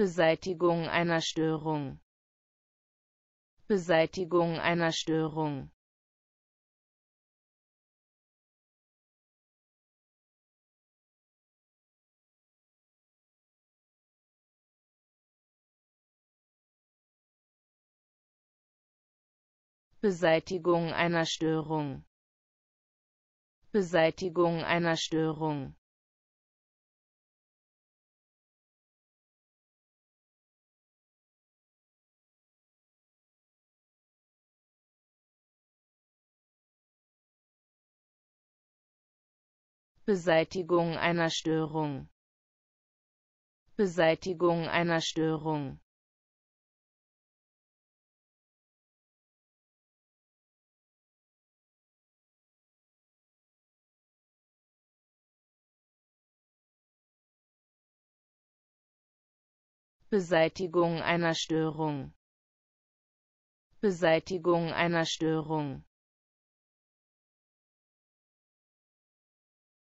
Beseitigung einer Störung. Beseitigung einer Störung. Beseitigung einer Störung. Beseitigung einer Störung. Beseitigung einer Störung. Beseitigung einer Störung. Beseitigung einer Störung. Beseitigung einer Störung.